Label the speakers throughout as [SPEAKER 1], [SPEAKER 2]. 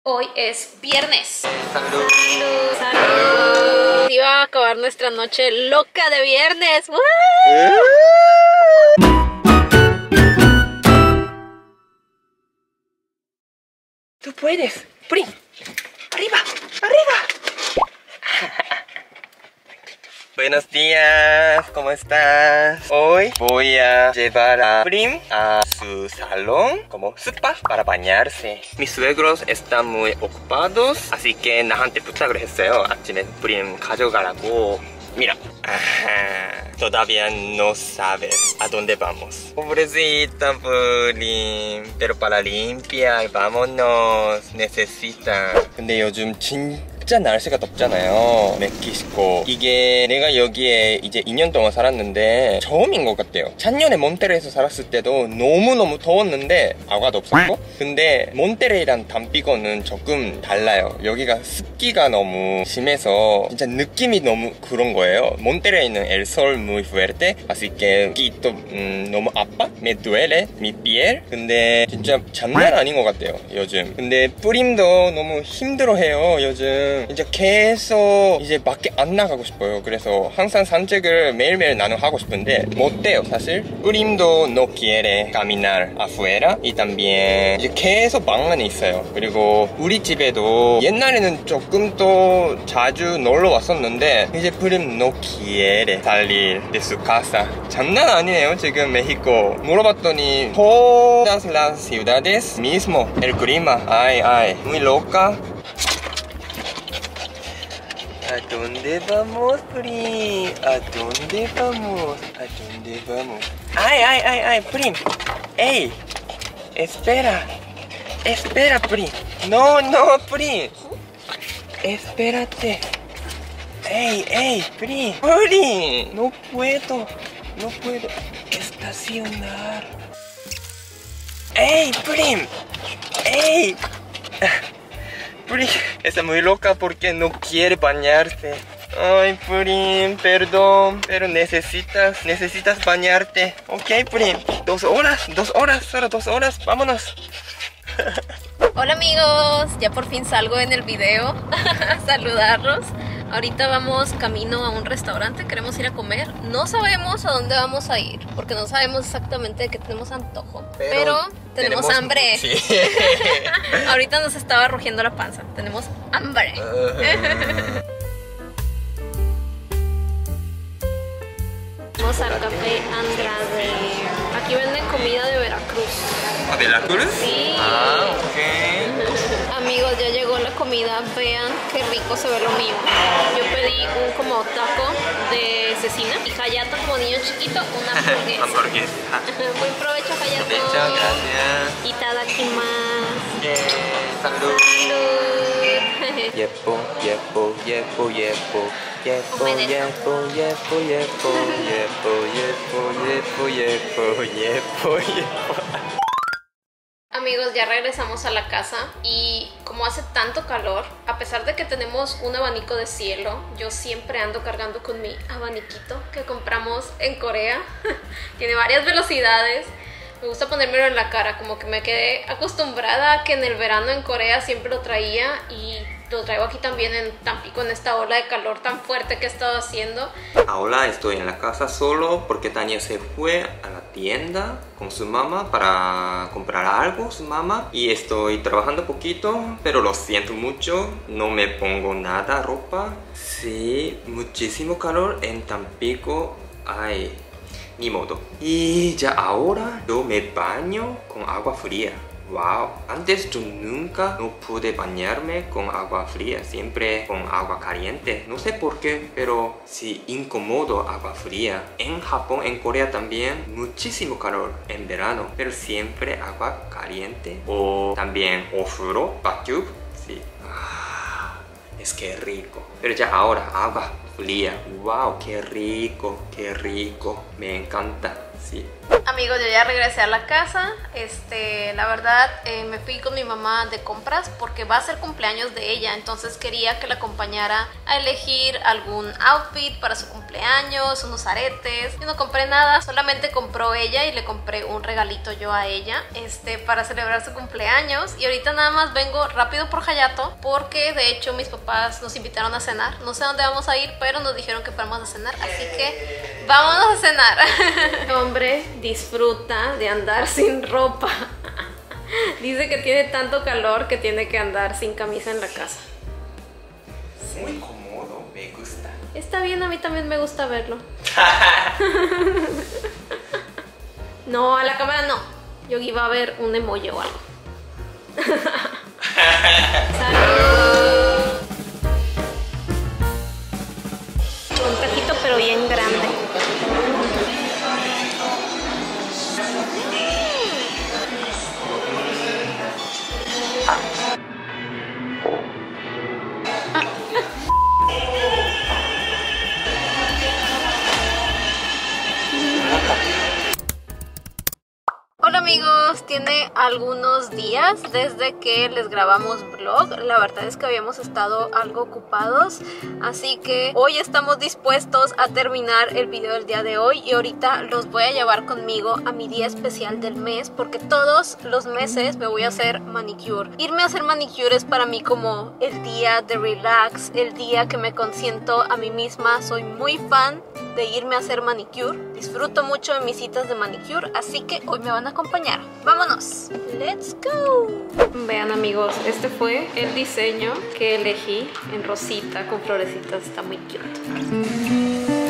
[SPEAKER 1] Hoy es viernes.
[SPEAKER 2] Salud.
[SPEAKER 1] Salud, salud. Iba a acabar nuestra noche loca de viernes. ¡Woo!
[SPEAKER 2] Tú puedes. Prim. Arriba, arriba. Buenos días, ¿cómo estás? Hoy voy a llevar a Prim a su salón como spa para bañarse. Mis suegros están muy ocupados, así que 나한테 부탁을 했어요. 아침에 Prim 가져가라고. Mira, todavía no sabe a dónde vamos. Pobrecita Prim, pero para limpiar, vámonos. Necesita. 근데 요즘 진짜 날씨가 덥잖아요. 멕시코. 이게 내가 여기에 이제 2년 동안 살았는데 처음인 것 같아요. 작년에 몬테레이에서 살았을 때도 너무너무 더웠는데 아가도 없었고, 근데 몬테레이랑 담비고는 조금 달라요. 여기가 습기가 너무 심해서 진짜 느낌이 너무 그런 거예요. 몬테레이는 el sol muy fuerte, así que 또 너무 아파? me duele mi piel. 근데 진짜 장난 아닌 것 같아요 요즘. 근데 뿌림도 너무 힘들어해요 요즘. 이제 계속 이제 밖에 안 나가고 싶어요. 그래서 항상 산책을 매일매일 나는 하고 싶은데 못 돼요 사실. 뿌림도 no quiere caminar afuera y también 이제 계속 방 안에 있어요. 그리고 우리 집에도 옛날에는 조금 더 자주 놀러 왔었는데 이제 뿌림 no quiere salir de su casa. 장난 아니에요 지금 멕시코. 물어봤더니 todas las ciudades mismo el clima ay muy loca. ¿A dónde vamos, Prim? ¿A dónde vamos? ¿A dónde vamos? ¡Ay, Prim! ¡Ey! ¡Espera! ¡Espera, Prim! ¡No, Prim! ¡Espérate! ¡Ey, Prim! ¡Prim! No puedo estacionar. ¡Ey, Prim! ¡Ey! Prim está muy loca porque no quiere bañarse. Ay, Prim, perdón, pero necesitas bañarte. Ok, Prim, 2 horas, solo 2 horas, vámonos.
[SPEAKER 1] Hola amigos, ya por fin salgo en el video a saludarlos. Ahorita vamos camino a un restaurante, queremos ir a comer. No sabemos a dónde vamos a ir, porque no sabemos exactamente de qué tenemos antojo. Pero tenemos hambre.
[SPEAKER 2] Sí.
[SPEAKER 1] Ahorita nos estaba rugiendo la panza, tenemos hambre. Vamos al Café Andrade. Aquí venden comida de Veracruz.
[SPEAKER 2] ¿A Veracruz?
[SPEAKER 1] Sí.
[SPEAKER 2] Ah, ok.
[SPEAKER 1] Amigos, ya llegó la comida. Vean qué rico se ve lo mío. Yo pedí un como taco de cecina y Hayato, como niño chiquito, una hamburguesa.
[SPEAKER 2] Hamburguesa.
[SPEAKER 1] Buen provecho, Hayato.
[SPEAKER 2] Muchas gracias.
[SPEAKER 1] Itadakimasu.
[SPEAKER 2] Salud.
[SPEAKER 1] Salud.
[SPEAKER 2] Yepo.
[SPEAKER 1] Amigos, ya regresamos a la casa y como hace tanto calor, a pesar de que tenemos un abanico de cielo, yo siempre ando cargando con mi abaniquito que compramos en Corea. Tiene varias velocidades. Me gusta ponérmelo en la cara, como que me quedé acostumbrada a que en el verano en Corea siempre lo traía y lo traigo aquí también en Tampico, en esta ola de calor tan fuerte que he estado haciendo.
[SPEAKER 2] Ahora estoy en la casa solo porque Tania se fue a la tienda con su mamá para comprar algo, su mamá, y estoy trabajando poquito, pero lo siento mucho, no me pongo nada ropa. Sí, muchísimo calor en Tampico, ay, ni modo. Y ya ahora yo me baño con agua fría. Wow, antes yo nunca no pude bañarme con agua fría, siempre con agua caliente. No sé por qué, pero sí incómodo agua fría. En Japón, en Corea también, muchísimo calor en verano, pero siempre agua caliente. O también ofuro, bakyub, sí. Es que rico. Pero ya ahora agua fría. Wow, qué rico, me encanta, sí.
[SPEAKER 1] Amigos, yo ya regresé a la casa. La verdad, me fui con mi mamá de compras porque va a ser cumpleaños de ella. Entonces quería que la acompañara a elegir algún outfit para su cumpleaños, unos aretes. Yo no compré nada, solamente compró ella y le compré un regalito yo a ella para celebrar su cumpleaños. Y ahorita nada más vengo rápido por Hayato porque de hecho mis papás nos invitaron a cenar. No sé dónde vamos a ir, pero nos dijeron que fuéramos a cenar, así que vámonos a cenar. El hombre disfruta de andar sin ropa. Dice que tiene tanto calor que tiene que andar sin camisa en la casa.
[SPEAKER 2] Muy cómodo, me gusta.
[SPEAKER 1] Está bien, a mí también me gusta verlo. No, a la cámara no. Yo iba a ver un emoji o algo. ¡Salud! Un taquito pero bien grande. Hola amigos, tiene algunos días desde que les grabamos vlog. La verdad es que habíamos estado algo ocupados, así que hoy estamos dispuestos a terminar el video del día de hoy y ahorita los voy a llevar conmigo a mi día especial del mes porque todos los meses me voy a hacer manicure. Irme a hacer manicure es para mí como el día de relax, el día que me consiento a mí misma. Soy muy fan de irme a hacer manicure, disfruto mucho de mis citas de manicure, así que hoy me van a acompañar. ¡Vámonos! ¡Let's go! Vean amigos, este fue el diseño que elegí en rosita con florecitas, está muy cute.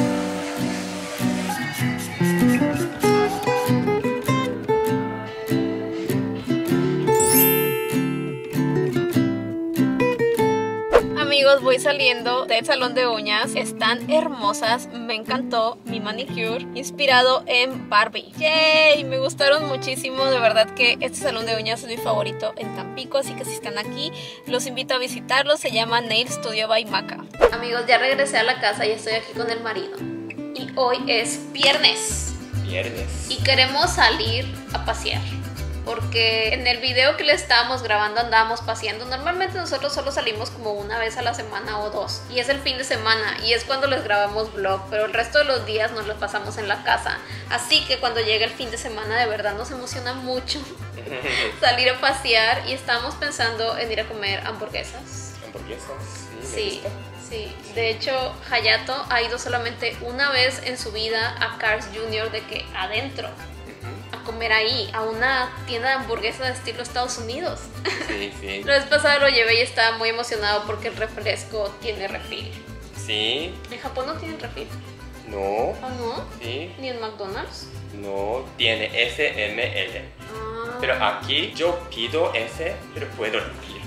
[SPEAKER 1] Amigos, voy saliendo del salón de uñas. Están hermosas, me encantó mi manicure inspirado en Barbie. ¡Yay! Me gustaron muchísimo, de verdad que este salón de uñas es mi favorito en Tampico, así que si están aquí los invito a visitarlo. Se llama Nail Studio by Maca. Amigos, ya regresé a la casa y estoy aquí con el marido y hoy es viernes y queremos salir a pasear. Porque en el video que le estábamos grabando andábamos paseando. Normalmente nosotros solo salimos como una vez a la semana o dos. Y es el fin de semana y es cuando les grabamos vlog. Pero el resto de los días nos los pasamos en la casa. Así que cuando llega el fin de semana de verdad nos emociona mucho salir a pasear. Y estábamos pensando en ir a comer hamburguesas.
[SPEAKER 2] ¿Hamburguesas?
[SPEAKER 1] Sí, sí. De hecho, Hayato ha ido solamente una vez en su vida a Carl's Jr. de que adentro. A comer ahí, a una tienda de hamburguesas de estilo Estados Unidos.
[SPEAKER 2] Sí, sí.
[SPEAKER 1] La vez pasada lo llevé y estaba muy emocionado porque el refresco tiene refil.
[SPEAKER 2] Sí.
[SPEAKER 1] ¿En Japón no tienen refil?
[SPEAKER 2] No.
[SPEAKER 1] ¿Ah, no?
[SPEAKER 2] Sí.
[SPEAKER 1] ¿Ni en McDonald's?
[SPEAKER 2] No, tiene S, M, L.
[SPEAKER 1] Ah.
[SPEAKER 2] Pero aquí yo pido S, pero puedo refil.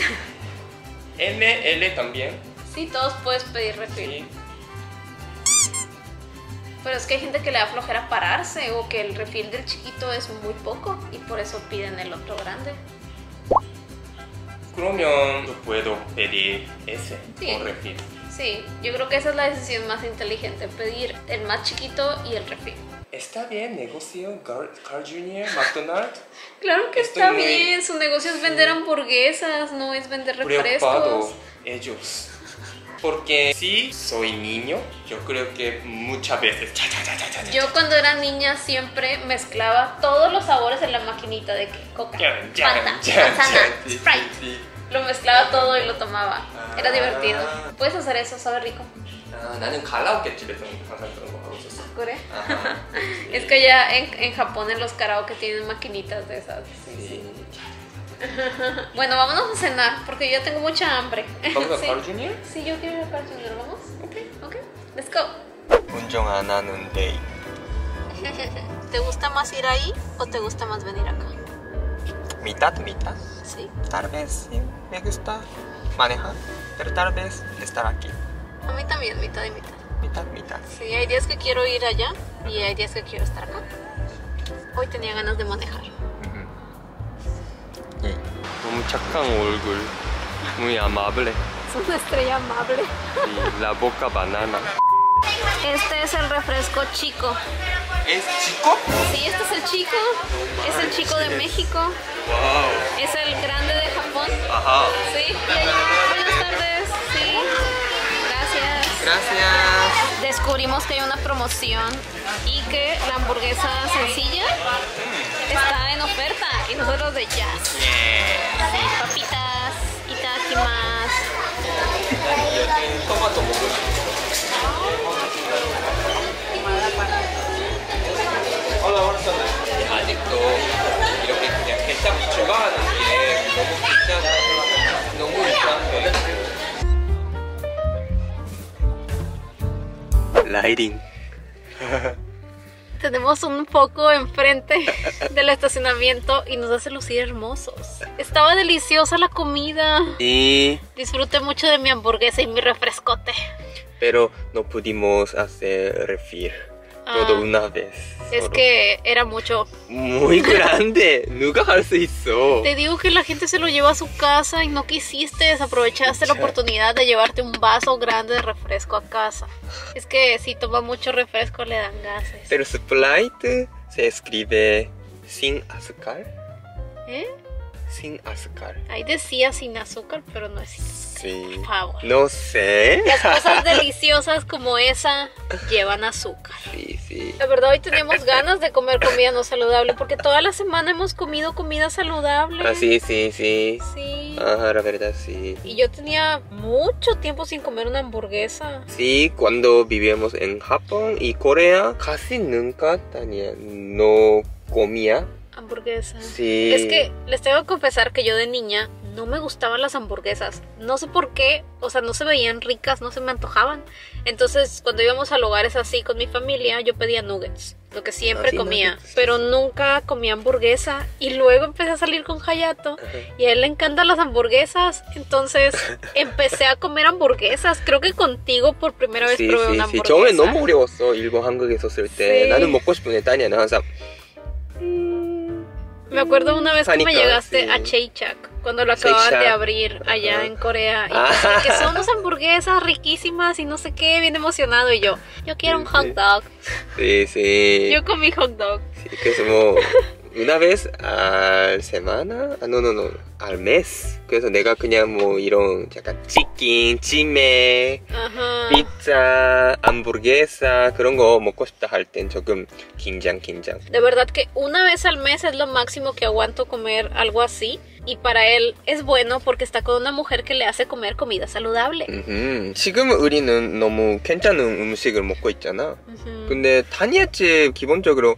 [SPEAKER 2] M, L también.
[SPEAKER 1] Sí, todos puedes pedir refil.
[SPEAKER 2] Sí.
[SPEAKER 1] Pero es que hay gente que le da flojera pararse o que el refil del chiquito es muy poco y por eso piden el otro grande.
[SPEAKER 2] 그러면 yo puedo pedir ese
[SPEAKER 1] Sí.
[SPEAKER 2] con refil.
[SPEAKER 1] Sí, yo creo que esa es la decisión más inteligente, pedir el más chiquito y el refil.
[SPEAKER 2] ¿Está bien negocio Carl Jr., McDonald's?
[SPEAKER 1] Claro que
[SPEAKER 2] Estoy
[SPEAKER 1] está
[SPEAKER 2] muy-
[SPEAKER 1] bien, su negocio es vender hamburguesas, no es vender
[SPEAKER 2] Preocupado
[SPEAKER 1] refrescos.
[SPEAKER 2] ellos. Porque si soy niño, yo creo que muchas veces.
[SPEAKER 1] Yo cuando era niña siempre mezclaba todos los sabores en la maquinita de que Coca, Fanta, manzana, Sprite.
[SPEAKER 2] Sí.
[SPEAKER 1] Lo mezclaba todo y lo tomaba. Era
[SPEAKER 2] Ah.
[SPEAKER 1] divertido. Puedes hacer eso, sabe rico.
[SPEAKER 2] 나는 가라오케집에서 항상 그런 거 하고 있었어.
[SPEAKER 1] ¿Core?
[SPEAKER 2] Ajá.
[SPEAKER 1] Es que ya en Japón en los karaoke tienen maquinitas de esas.
[SPEAKER 2] Sí.
[SPEAKER 1] Bueno, vámonos a cenar porque yo tengo mucha hambre.
[SPEAKER 2] ¿Vamos a
[SPEAKER 1] Sí.
[SPEAKER 2] Carl Jr.?
[SPEAKER 1] Sí, yo quiero ir a Carl Jr. ¿Vamos? Ok, let's go.
[SPEAKER 2] 운전 안 하는 데이.
[SPEAKER 1] ¿Te gusta más ir ahí o te gusta más venir acá?
[SPEAKER 2] mitad.
[SPEAKER 1] Sí.
[SPEAKER 2] Tal vez sí, me gusta manejar, pero tal vez estar aquí.
[SPEAKER 1] A mí también, mitad y mitad.
[SPEAKER 2] mitad.
[SPEAKER 1] Sí, hay días que quiero ir allá y hay días que quiero estar acá. Hoy tenía ganas de manejar.
[SPEAKER 2] 예. 너무 착한 얼굴, muy amable.
[SPEAKER 1] Es una estrella amable.
[SPEAKER 2] Y la boca banana.
[SPEAKER 1] Este es el refresco chico.
[SPEAKER 2] ¿Es chico?
[SPEAKER 1] Sí, este es el chico. Es el chico de México.
[SPEAKER 2] Wow.
[SPEAKER 1] Es el grande de Japón.
[SPEAKER 2] Ajá.
[SPEAKER 1] Sí. Buenas tardes. Sí. Gracias.
[SPEAKER 2] Gracias.
[SPEAKER 1] Descubrimos que hay una promoción y que la hamburguesa sencilla está en oferta y nosotros de jazz. Sí, papitas, itakimasu.
[SPEAKER 2] 토마토 먹을 아직도 이렇게 그냥 케첩 추가하는 게 너무 귀찮아. 너무 이상해. 라이딩.
[SPEAKER 1] Tenemos un foco enfrente del estacionamiento y nos hace lucir hermosos. Estaba deliciosa la comida.
[SPEAKER 2] Y
[SPEAKER 1] Disfruté mucho de mi hamburguesa y mi refrescote.
[SPEAKER 2] pero no pudimos hacer refill. Todo una vez.
[SPEAKER 1] Es
[SPEAKER 2] solo.
[SPEAKER 1] que era mucho.
[SPEAKER 2] muy grande. 누가 할 수 있어?
[SPEAKER 1] Te digo que la gente se lo lleva a su casa y no quisiste, desaprovechaste la oportunidad de llevarte un vaso grande de refresco a casa. Es que si toma mucho refresco le dan gases.
[SPEAKER 2] Pero Sprite se escribe sin azúcar.
[SPEAKER 1] ¿Eh?
[SPEAKER 2] Sin azúcar.
[SPEAKER 1] Ahí decía sin azúcar, pero no es.
[SPEAKER 2] Sí.
[SPEAKER 1] Por favor.
[SPEAKER 2] No sé.
[SPEAKER 1] Las cosas deliciosas como esa llevan azúcar.
[SPEAKER 2] Sí, sí.
[SPEAKER 1] La verdad hoy teníamos ganas de comer comida no saludable porque toda la semana hemos comido comida saludable.
[SPEAKER 2] Ah, sí, sí, sí.
[SPEAKER 1] Sí.
[SPEAKER 2] Ajá, la verdad, sí.
[SPEAKER 1] Y yo tenía mucho tiempo sin comer una hamburguesa.
[SPEAKER 2] Sí, cuando vivíamos en Japón y Corea, casi nunca tenía, no comía.
[SPEAKER 1] Hamburguesa.
[SPEAKER 2] Sí.
[SPEAKER 1] Es que les tengo que confesar que yo de niña no me gustaban las hamburguesas. No sé por qué, o sea, no se veían ricas, no se me antojaban. Entonces, cuando íbamos a lugares así con mi familia, yo pedía nuggets, lo que siempre
[SPEAKER 2] sí,
[SPEAKER 1] comía.
[SPEAKER 2] nuggets, sí,
[SPEAKER 1] Pero
[SPEAKER 2] sí.
[SPEAKER 1] nunca comía hamburguesa. Y luego empecé a salir con Hayato y a él le encantan las hamburguesas. Entonces, empecé a comer hamburguesas. Creo que contigo por primera vez
[SPEAKER 2] Sí,
[SPEAKER 1] probé
[SPEAKER 2] sí,
[SPEAKER 1] una
[SPEAKER 2] sí.
[SPEAKER 1] hamburguesa.
[SPEAKER 2] 처음에 너무 어려웠어. 일본 한국에 있었을 때.
[SPEAKER 1] Sí.
[SPEAKER 2] 나는 먹고 싶은데 따니야는 항상
[SPEAKER 1] Me acuerdo una vez que me
[SPEAKER 2] Hanika,
[SPEAKER 1] llegaste
[SPEAKER 2] sí.
[SPEAKER 1] a Shake-Shack cuando lo acababan
[SPEAKER 2] Shake
[SPEAKER 1] de
[SPEAKER 2] Shack.
[SPEAKER 1] abrir allá
[SPEAKER 2] Ajá.
[SPEAKER 1] en Corea y
[SPEAKER 2] Ah.
[SPEAKER 1] pues, que son unas hamburguesas riquísimas y no sé qué, bien emocionado y yo quiero un
[SPEAKER 2] Sí,
[SPEAKER 1] hot
[SPEAKER 2] sí.
[SPEAKER 1] dog.
[SPEAKER 2] Sí, sí.
[SPEAKER 1] Yo comí hot dog.
[SPEAKER 2] Sí, 그래서 뭐 una vez al semana? 아, no, al mes. 그래서 내가 그냥 뭐 이런 약간 치킨, 찜해,
[SPEAKER 1] Ajá.
[SPEAKER 2] 피자, hamburguesa 그런 거 먹고 싶다 할 땐 조금 긴장.
[SPEAKER 1] De verdad que una vez al mes es lo máximo que aguanto comer algo así. Y para él es bueno porque está con una mujer que le hace comer comida saludable.
[SPEAKER 2] 지금 우리는 너무 괜찮은 음식을 먹고 있잖아. 근데 다니아집 기본적으로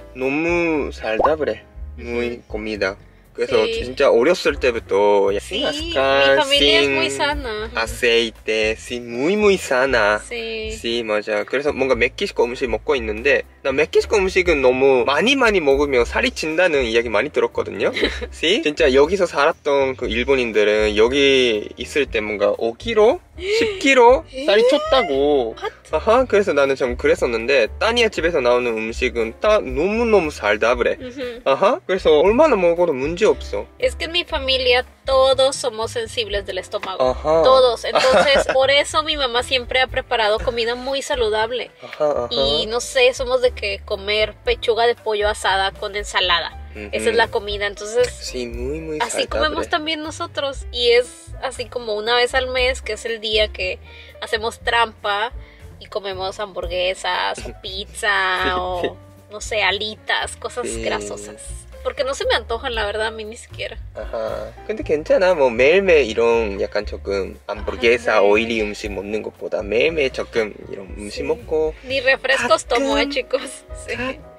[SPEAKER 2] 너무 살다브래. muy comida. 그래서
[SPEAKER 1] Sí.
[SPEAKER 2] 진짜 어렸을 때부터
[SPEAKER 1] Sí,
[SPEAKER 2] sin
[SPEAKER 1] mi
[SPEAKER 2] azúcar,
[SPEAKER 1] familia es
[SPEAKER 2] sin
[SPEAKER 1] muy sana.
[SPEAKER 2] aceite, sin muy sana.
[SPEAKER 1] Sí.
[SPEAKER 2] Sí, 맞아. 그래서 뭔가 멕시코 음식 먹고 있는데 나 멕시코 음식은 너무 많이 먹으면 살이 찐다는 이야기 많이 들었거든요. sí? 진짜 여기서 살았던 그 일본인들은 여기 있을 때 뭔가 5kg, 10kg 살이 쪘다고. 아하, 그래서 나는 좀 그랬었는데 따니아 집에서 나오는 음식은 다 너무너무 살다브래. 아하, 그래서 얼마나 먹어도 문제 없어.
[SPEAKER 1] Es que en mi familia todos somos sensibles del estómago.
[SPEAKER 2] Ajá.
[SPEAKER 1] Todos. Entonces, por eso mi mamá siempre ha preparado comida muy saludable.
[SPEAKER 2] Ajá.
[SPEAKER 1] Y no sé, somos de que comer pechuga de pollo asada con ensalada. Esa es la comida. Entonces,
[SPEAKER 2] Sí, muy
[SPEAKER 1] así comemos también nosotros. Y es así como una vez al mes, que es el día que hacemos trampa y comemos hamburguesas o pizza o, no sé, alitas, cosas
[SPEAKER 2] Sí.
[SPEAKER 1] grasosas. Porque no se me antojan, la verdad, a mí ni siquiera.
[SPEAKER 2] 아하. 근데 괜찮아. 뭐 매일매일 이런 약간 조금 hamburguesa, 오일리 음식 먹는 것보다 매일매일 조금 이런 음식 먹고
[SPEAKER 1] Ni refrescos tomo,
[SPEAKER 2] 가끔.
[SPEAKER 1] chicos. Sí.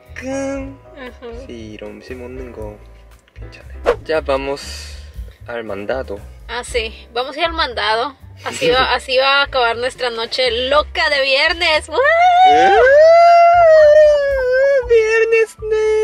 [SPEAKER 2] 가끔
[SPEAKER 1] Ajá.
[SPEAKER 2] sí, 이런 음식 먹는 거 괜찮아요. Ya vamos al mandado.
[SPEAKER 1] Ah, sí. Vamos a ir al mandado. Así va a acabar nuestra noche loca de viernes. ¡Woo!
[SPEAKER 2] Viernes,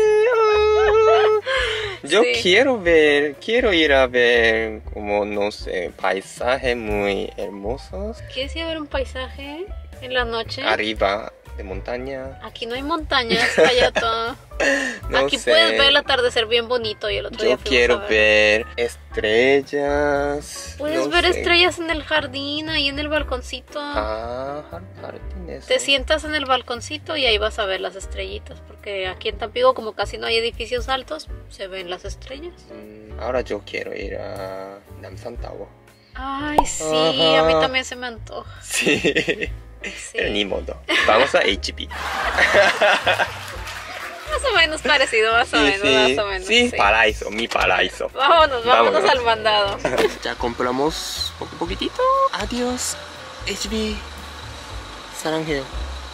[SPEAKER 2] Yo
[SPEAKER 1] Sí.
[SPEAKER 2] quiero ir a ver como, no sé, paisajes muy hermosos
[SPEAKER 1] ¿Quieres ir a ver un paisaje en la noche?
[SPEAKER 2] arriba de montaña.
[SPEAKER 1] Aquí no hay montañas, Hayato.
[SPEAKER 2] No
[SPEAKER 1] Aquí
[SPEAKER 2] sé.
[SPEAKER 1] puedes ver el atardecer bien bonito y el otro día
[SPEAKER 2] Yo
[SPEAKER 1] fuimos
[SPEAKER 2] quiero
[SPEAKER 1] a
[SPEAKER 2] ver estrellas.
[SPEAKER 1] Puedes
[SPEAKER 2] no
[SPEAKER 1] ver
[SPEAKER 2] sé.
[SPEAKER 1] estrellas en el jardín, ahí en el balconcito.
[SPEAKER 2] Ah, jardín, eso.
[SPEAKER 1] Te sientas en el balconcito y ahí vas a ver las estrellitas, porque aquí en Tampico, como casi no hay edificios altos, se ven las estrellas.
[SPEAKER 2] Ahora yo quiero ir a Namsan Tower.
[SPEAKER 1] Ay, sí,
[SPEAKER 2] Ajá.
[SPEAKER 1] a mí también se me antoja.
[SPEAKER 2] Sí.
[SPEAKER 1] Sí.
[SPEAKER 2] Pero ni modo. Vamos a HB.
[SPEAKER 1] Más o menos parecido, más o menos, más o menos.
[SPEAKER 2] Sí, paraíso, mi paraíso.
[SPEAKER 1] Vámonos al mandado.
[SPEAKER 2] Ya compramos poquitito. Adiós, HB. 사랑해요.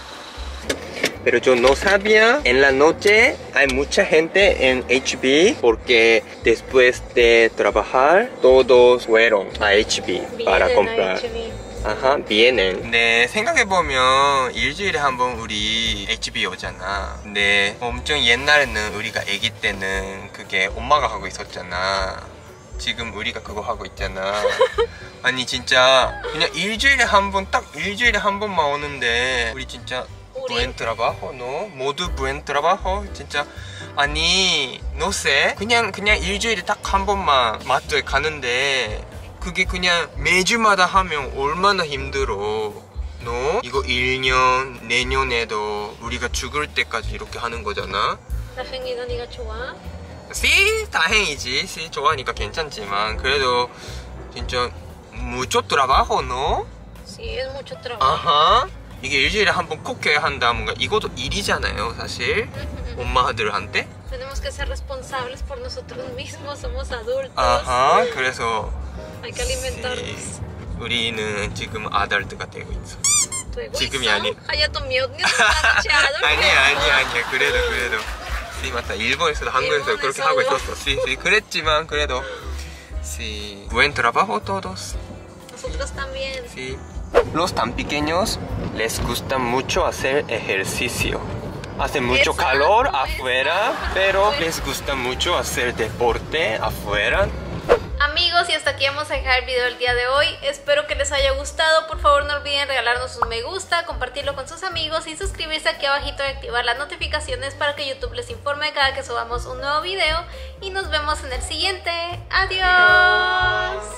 [SPEAKER 2] Pero yo no sabía, en la noche hay mucha gente en HB porque después de trabajar todos fueron a HB para comprar. 아하, 비에는. 근데 생각해보면 일주일에 한 번 우리 HB 오잖아. 근데 엄청 옛날에는 우리가 아기 때는 그게 엄마가 하고 있었잖아. 지금 우리가 그거 하고 있잖아. 아니 진짜 그냥 일주일에 한 번, 딱 일주일에 한 번만 오는데 우리 진짜 buen trabajo, no? 모두 buen trabajo. 진짜 아니 no sé. 그냥 일주일에 딱 한 번만 마트에 가는데 그게 그냥 매주마다 하면 얼마나 힘들어. 너 이거 1년 내년에도 우리가 죽을 때까지 이렇게 하는 거잖아.
[SPEAKER 1] 다행이다, 네가 좋아?
[SPEAKER 2] Sí, 다행이지. Sí, 좋아하니까 괜찮지만 그래도 진짜 mucho trabajo, no?
[SPEAKER 1] Sí, es mucho trabajo.
[SPEAKER 2] 아하. 이게 일주일에 한 번 꼭 해야 한다. 뭔가 이것도 일이잖아요, 사실. 엄마들한테.
[SPEAKER 1] Tenemos que ser responsables por nosotros mismos, somos adultos.
[SPEAKER 2] 아하. 그래서
[SPEAKER 1] Hay que alimentarnos.
[SPEAKER 2] 우리는 지금 아달트가 되고 있어.
[SPEAKER 1] Tu egoísmo.
[SPEAKER 2] 지금이 아니.
[SPEAKER 1] Hayato, mi odio está echado.
[SPEAKER 2] 아니야. 그래도. Sí, 맞다. 일본에서도 한국에서도 그렇게 하고 있었어. Sí, 그랬지만 그래도. Sí. Buen trabajo todos.
[SPEAKER 1] Nosotros también.
[SPEAKER 2] Sí. Los tan pequeños les gusta mucho hacer ejercicio. Hace mucho calor afuera, pero les gusta mucho hacer deporte afuera.
[SPEAKER 1] Amigos, y hasta aquí vamos a dejar el video del día de hoy. Espero que les haya gustado. Por favor, no olviden regalarnos un me gusta, compartirlo con sus amigos y suscribirse aquí abajito y activar las notificaciones para que YouTube les informe cada que subamos un nuevo video. Y nos vemos en el siguiente. ¡Adiós!